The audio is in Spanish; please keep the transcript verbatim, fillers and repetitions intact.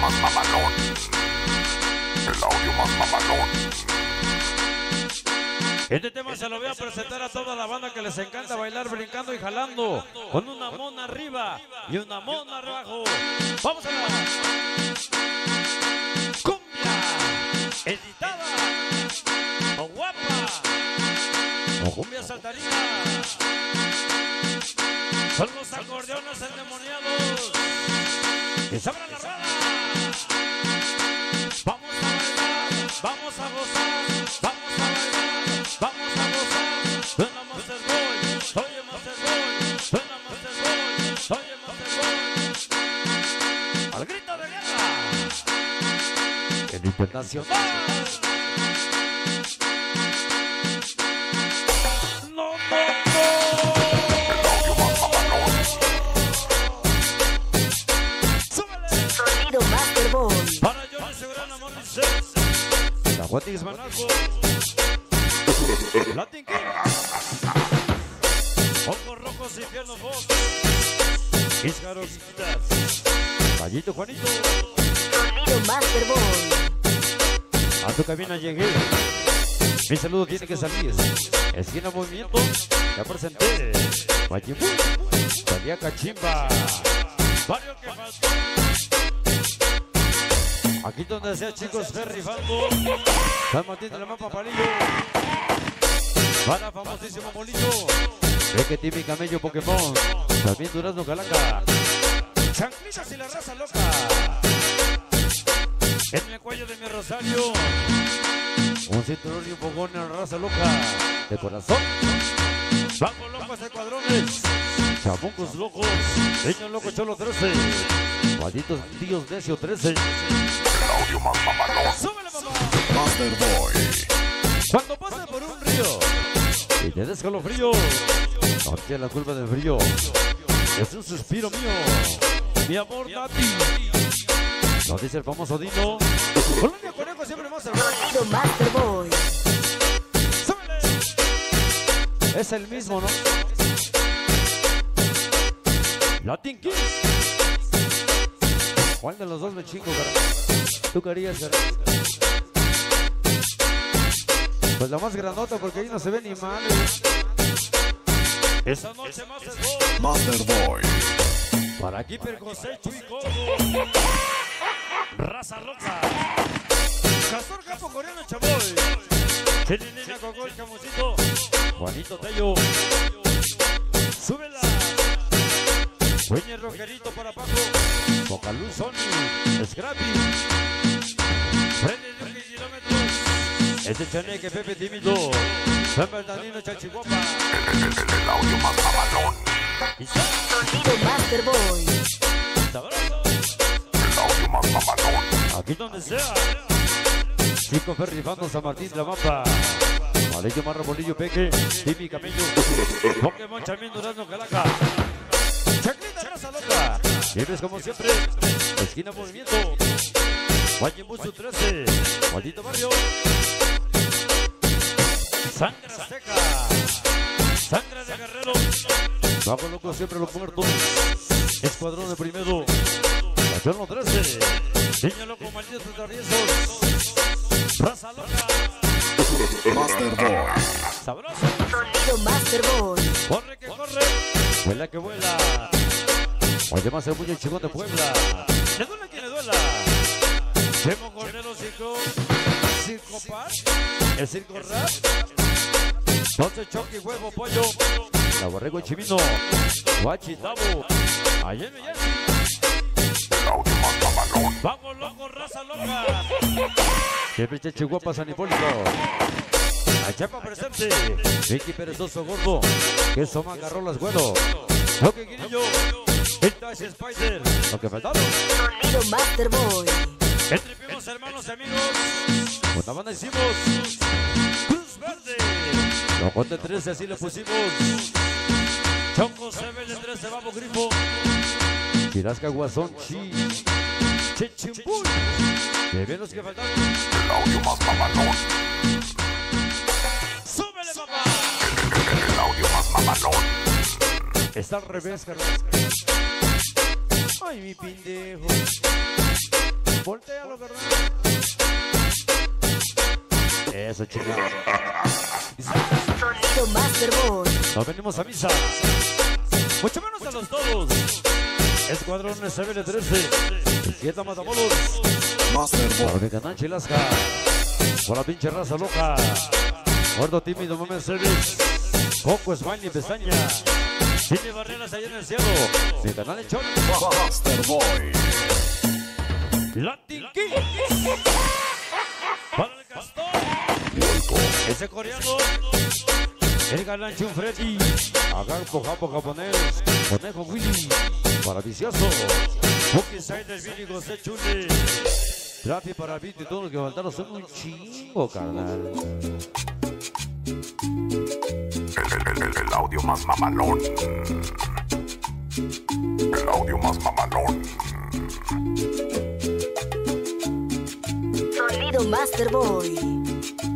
más mamalón. El audio más mamalón. Este tema se lo voy a presentar a toda la banda que les encanta bailar brincando y jalando, con una mona arriba y una mona abajo. Vamos a la cumbia editada o guapa o cumbia saltarina. Son los acordeones endemoniados que sabrán la rueda. Vamos a bailar, vamos a gozar, vamos a bailar, vamos a gozar. Suena Master Boy, oye Master Boy, suena Master Boy, oye Master Boy. Al grito de guerra, el internacional. No, no, no. Sonido Master Boy. Para yo me aseguran amor y la Guatis Manalco. Latin King. Ojos rojos y piernos vos. Íscaros. Gallito Juanito. Sonido Master Boy. A tu cabina llegué. Mi saludo tiene que salir. Esquina movimiento. Ya presenté. Guayimú. Salía Cachimba. Barrio que faltó. Aquí donde sea, chicos, Ferry Faldo. San Martín de la Mapa Palillo. Para famosísimo Molillo. Peque Timmy Camello Pokémon. También Durazno Calaca. Chanclitas y la raza loca. En el cuello de mi Rosario. Un cinturón y un fogón en la raza loca. De corazón. Vamos locos de cuadrones. Chamucos locos. Niños locos Cholo trece. Malditos tíos Necio trece. El audio más mamalón. ¡Súbele, papá! Master Boy. Cuando pases por un río y te des calofrío, no tienes la culpa del frío. Es un suspiro mío. Mi amor, Nati. Lo dice el famoso Dino. Colonia Conejo siempre más hermoso. Sonido Master Boy. ¡Súbele! Es el mismo, ¿no? Latin King. ¿Cuál de los dos me chingo, cara? ¿Tú querías, cara? Pues la más grandota porque ahí no se ve ni mal. Esa noche Master Boy. Master Boy. Para aquí Percosecho y Codo. Raza Roca. Castor Capo Coreano Chaboy. Chininina Coco el Chamucito. Juanito Tello. Súbela. Güeñe Rojerito para Paco. Bocaluz Sony. Scrappy. Freddy de un kilómetros. Este Chaneque Pepe Tímido. San Bernardino Chachihuapa. El audio más mamalón. Y San Sonido Master Boy. Sabroso. El audio más mamalón. Aquí donde sea. Chico Ferry Fando San Martín de la Mapa. Malillo Marro Bolillo Peque. Timmy Camello. Pokémon Chamín Durazno Calaca. Chaclita Raza Loca. Vives como siempre. Esquina Movimiento. Guayimbusu trece. Maldito Barrio. Sangre Azteca. Sangre de Guerrero. Bajo loco siempre los muertos. Escuadrón de primero. Cachorro trece. Niño loco, malditos traviesos. Raza Loca. Master Boy. Sabroso. Sonido Master Boy. Corre que corre. Vuela que vuela. Oye más el muy chingón de Puebla. Le duele a quien le duela. Chemo Cordero Circo. Circo Paz. El Circo Rap. Entonces Choque, Huevo, Pollo. La Borrego Chimino. Guachi, Tabo. Allá en Miami. El audio más mamalón. Vamos locos, raza loca. Siempre Chihuahua, San Hipólito. La Chapa presente. Vicky Perezoso Gordo. Que Soma agarró las güero. Lo que Guirillo. Vintage Spider. Lo que faltaron. Sonido Master Boy. Entre primos, hermanos y amigos. Una banda hicimos. Cruz Verde. Loco de trece, así le pusimos. Choco Seven de trece, Babo Grifo. Chirasca Guasón, Chi. Chichimbuy. Que bien los que faltaron. El audio más mamalón. ¡Súbele, papá! El audio más mamalón. Está al revés, Carlos. Ay, mi pendejo. Voltealo, carnal. Eso, chingada. Sonido Master Boy. Nos venimos a misa. Mucho menos a los todos. Escuadrón S B L trece. Siete Matamoros. Master Boy. Por mi canal Chilasca. Por la pinche raza loca. Gordo tímido, Mame Service. Coco, Smiley, Pestaña. Tiene barreras allá en el cielo. Mi canal de Chon. Master Boy. Latin King. Para el Castor. Ese coreano. El galán Chun Freddy. Agarpo, japo, japonés. Conejo Willy. Para vicioso. Buki Sider, Billy, José Chule. Trafi para Vito y todos los que faltaron son un chingo, carnal. El, el, el, el audio más mamalón. El audio más mamalón. Sonido Master Boy.